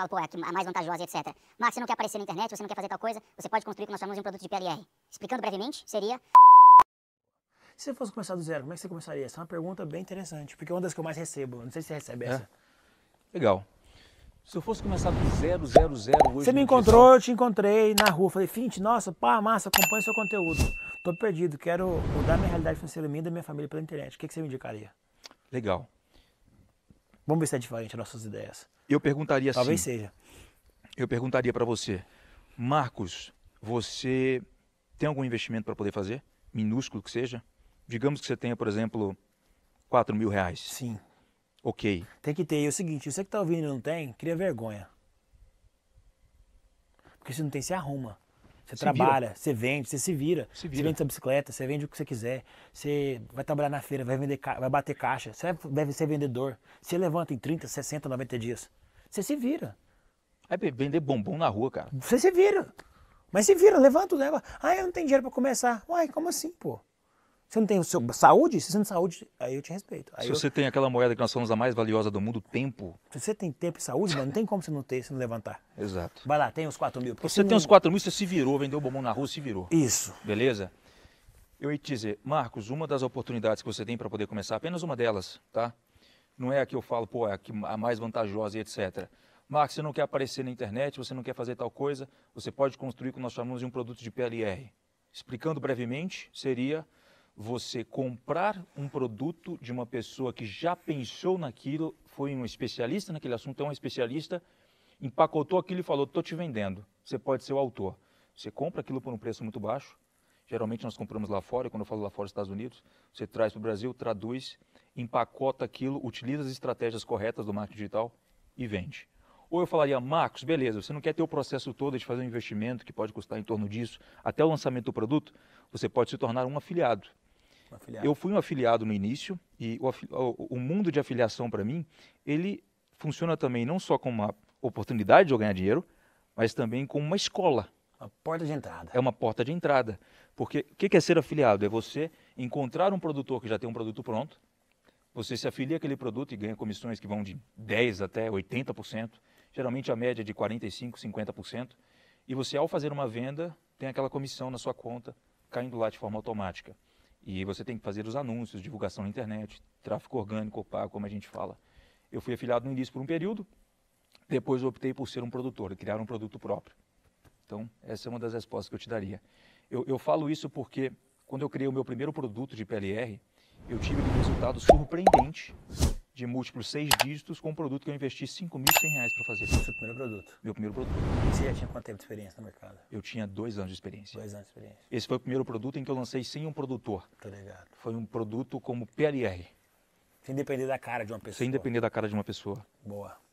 falo, pô, é a mais vantajosa, etc. Marcos, você não quer aparecer na internet, você não quer fazer tal coisa, você pode construir o que nós chamamos de um produto de PLR. Explicando brevemente, seria... Se você fosse começar do zero, como é que você começaria? Essa é uma pergunta bem interessante, porque é uma das que eu mais recebo. Não sei se você recebe essa. Legal. Se eu fosse começar do 000 hoje Você me no encontrou, digital, eu te encontrei na rua. Falei, Fint, nossa, pá, massa, acompanha seu conteúdo. Tô perdido, quero mudar minha realidade financeira minha e da minha família pela internet. O que você me indicaria? legal. Vamos ver se é diferente das nossas ideias. Eu perguntaria Talvez assim, seja. eu perguntaria para você, Marcos, você tem algum investimento para poder fazer? Minúsculo que seja? Digamos que você tenha, por exemplo, R$ 4.000. Sim. Ok. Tem que ter. E é o seguinte, você que tá ouvindo e não tem, cria vergonha. Porque se não tem, você arruma. Você Se trabalha, você vende, você se vira. Se Você vira. vende sua bicicleta, você vende o que você quiser. Você vai trabalhar na feira, vai vender, vai bater caixa. Você deve ser vendedor. Você levanta em 30, 60, 90 dias. Você se vira. É vender bombom na rua, cara. Você se vira. Mas se vira, levanta, leva. Ah, eu não tenho dinheiro pra começar. Uai, como assim, pô? Você não tem saúde? Se você não tem saúde, aí eu te respeito. Aí Se você tem aquela moeda que nós somos a mais valiosa do mundo, tempo. se você tem tempo e saúde, mano, não tem como você não ter, se não levantar. Exato. Vai lá, tem os 4.000. porque Você se tem não- uns 4.000, você se virou, vendeu bombom na rua, se virou. Isso. Beleza? Eu ia te dizer, Marcos, uma das oportunidades que você tem para poder começar, apenas uma delas, tá? Não é a que eu falo, pô, é a mais vantajosa e etc. Marcos, você não quer aparecer na internet, você não quer fazer tal coisa, você pode construir o que nós chamamos de um produto de PLR. Explicando brevemente, seria você comprar um produto de uma pessoa que já pensou naquilo, foi um especialista naquele assunto, é um especialista, empacotou aquilo e falou, estou te vendendo, você pode ser o autor. Você compra aquilo por um preço muito baixo, geralmente nós compramos lá fora, e quando eu falo lá fora, Estados Unidos, você traz para o Brasil, traduz, empacota aquilo, utiliza as estratégias corretas do marketing digital e vende. Ou eu falaria, Marcos, beleza, você não quer ter o processo todo de fazer um investimento que pode custar em torno disso, até o lançamento do produto, você pode se tornar um afiliado. Eu fui um afiliado no início e o mundo de afiliação para mim, ele funciona também não só como uma oportunidade de eu ganhar dinheiro, mas também como uma escola. A porta de entrada. É uma porta de entrada. Porque o que é ser afiliado? É você encontrar um produtor que já tem um produto pronto, você se afilia àquele produto e ganha comissões que vão de 10% até 80%, geralmente a média é de 45%, 50%, e você, ao fazer uma venda, tem aquela comissão na sua conta caindo lá de forma automática. E você tem que fazer os anúncios, divulgação na internet, tráfego orgânico, pago, como a gente fala. Eu fui afiliado no início por um período, depois eu optei por ser um produtor, criar um produto próprio. Então, essa é uma das respostas que eu te daria. Eu falo isso porque, quando eu criei o meu primeiro produto de PLR, eu tive um resultado surpreendente de múltiplos 6 dígitos com um produto que eu investi R$ 5.100 para fazer. Seu primeiro produto. Meu primeiro produto. Você já tinha quanto tempo de experiência no mercado? Eu tinha 2 anos de experiência. 2 anos de experiência. Esse foi o primeiro produto em que eu lancei sem um produtor. Tô ligado. Foi um produto como PLR, Sem depender da cara de uma pessoa. sem depender da cara de uma pessoa. Boa.